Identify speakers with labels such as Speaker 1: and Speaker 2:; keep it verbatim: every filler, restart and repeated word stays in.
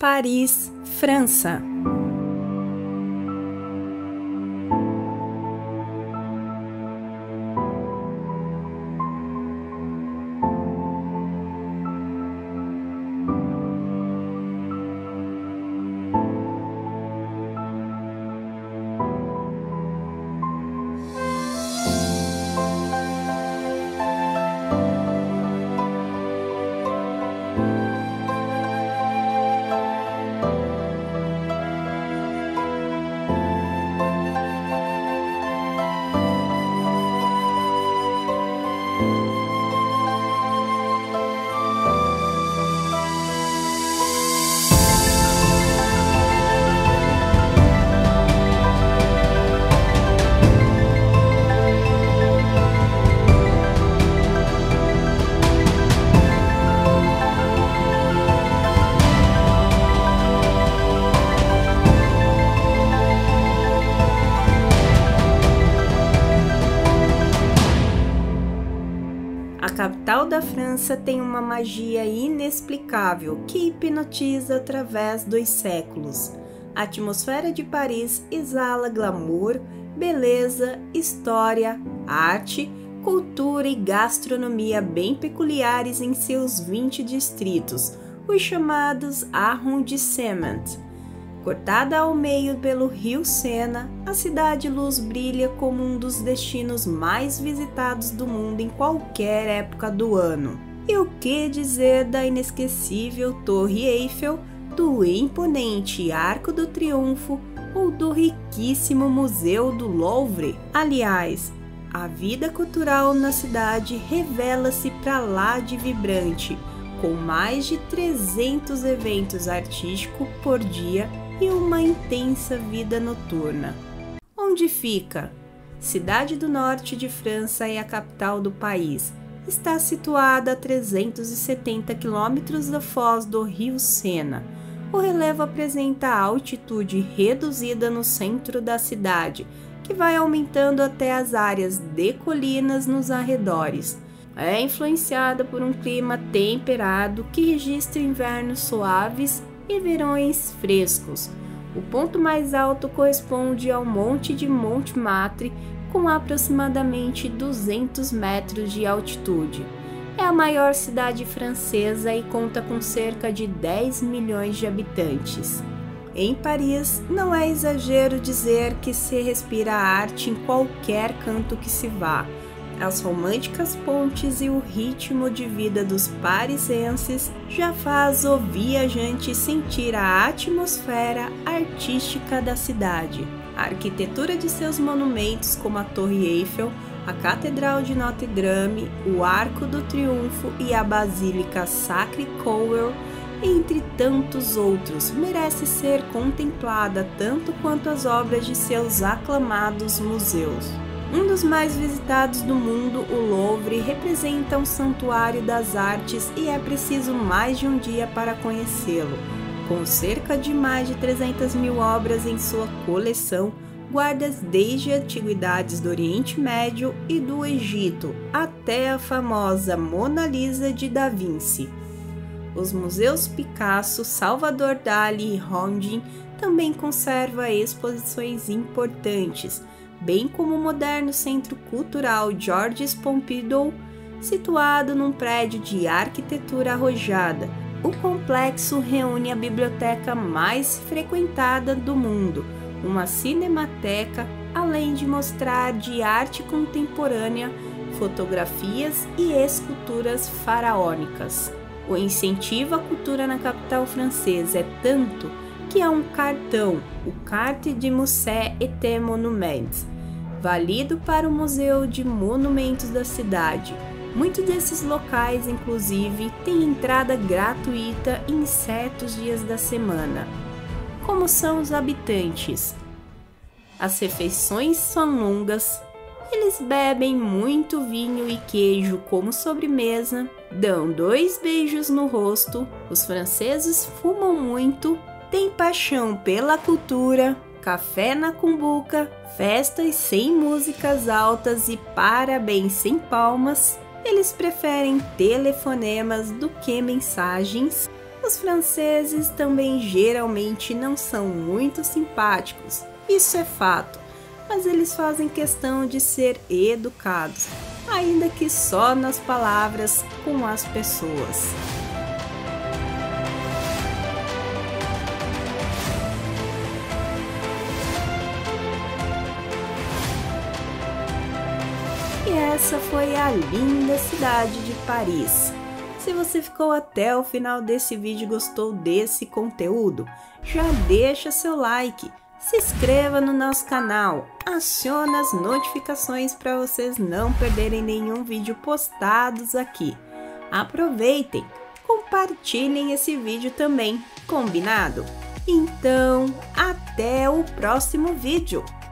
Speaker 1: Paris, França. A capital da França tem uma magia inexplicável que hipnotiza através dos séculos. A atmosfera de Paris exala glamour, beleza, história, arte, cultura e gastronomia bem peculiares em seus vinte distritos, os chamados arrondissements. Cortada ao meio pelo rio Sena, a cidade luz brilha como um dos destinos mais visitados do mundo em qualquer época do ano. E o que dizer da inesquecível Torre Eiffel, do imponente Arco do Triunfo ou do riquíssimo Museu do Louvre? Aliás, a vida cultural na cidade revela-se para lá de vibrante, com mais de trezentos eventos artísticos por dia e uma intensa vida noturna. Onde fica? Cidade do norte de França é a capital do país. Está situada a trezentos e setenta quilômetros da foz do rio Sena. O relevo apresenta altitude reduzida no centro da cidade, que vai aumentando até as áreas de colinas nos arredores. É influenciada por um clima temperado que registra invernos suaves e verões frescos. O ponto mais alto corresponde ao Monte de Montmartre, com aproximadamente duzentos metros de altitude. É a maior cidade francesa e conta com cerca de dez milhões de habitantes. Em Paris, não é exagero dizer que se respira arte em qualquer canto que se vá. As românticas pontes e o ritmo de vida dos parisienses já faz o viajante sentir a atmosfera artística da cidade. A arquitetura de seus monumentos, como a Torre Eiffel, a Catedral de Notre-Dame, o Arco do Triunfo e a Basílica Sacré-Cœur, entre tantos outros, merece ser contemplada tanto quanto as obras de seus aclamados museus. Um dos mais visitados do mundo, o Louvre, representa um santuário das artes e é preciso mais de um dia para conhecê-lo. Com cerca de mais de trezentas mil obras em sua coleção, guarda desde antiguidades do Oriente Médio e do Egito até a famosa Mona Lisa de Da Vinci. Os museus Picasso, Salvador Dalí e Rodin também conservam exposições importantes, bem como o moderno Centro Cultural Georges Pompidou, situado num prédio de arquitetura arrojada. O complexo reúne a biblioteca mais frequentada do mundo, uma cinemateca, além de mostrar de arte contemporânea, fotografias e esculturas faraônicas. O incentivo à cultura na capital francesa é tanto que há um cartão, o Carte de Musée et Monuments, válido para o Museu de Monumentos da cidade. Muitos desses locais, inclusive, têm entrada gratuita em certos dias da semana. Como são os habitantes? As refeições são longas, eles bebem muito vinho e queijo como sobremesa, dão dois beijos no rosto, os franceses fumam muito, têm paixão pela cultura, café na cumbuca, festas sem músicas altas e parabéns sem palmas. Eles preferem telefonemas do que mensagens. Os franceses também geralmente não são muito simpáticos, isso é fato, mas eles fazem questão de ser educados, ainda que só nas palavras com as pessoas. E essa foi a linda cidade de Paris. Se você ficou até o final desse vídeo e gostou desse conteúdo, já deixa seu like, se inscreva no nosso canal, acione as notificações para vocês não perderem nenhum vídeo postados aqui. Aproveitem, compartilhem esse vídeo também, combinado? Então, até o próximo vídeo!